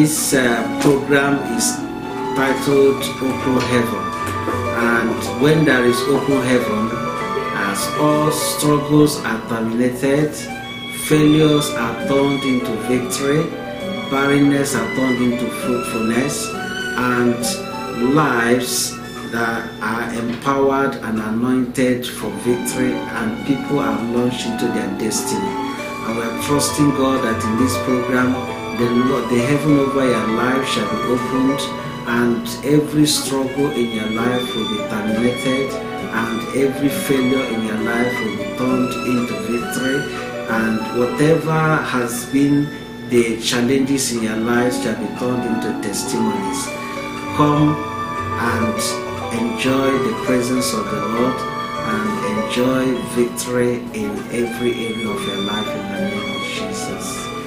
This program is titled Open Heaven, and when there is open heaven, as all struggles are terminated, failures are turned into victory, barrenness are turned into fruitfulness, and lives that are empowered and anointed for victory, and people are launched into their destiny. And we are trusting God that in this program, the heaven over your life shall be opened, and every struggle in your life will be terminated, and every failure in your life will be turned into victory, and whatever has been the challenges in your lives shall be turned into testimonies. Come and enjoy the presence of the Lord and enjoy victory in every area of your life in the name of Jesus.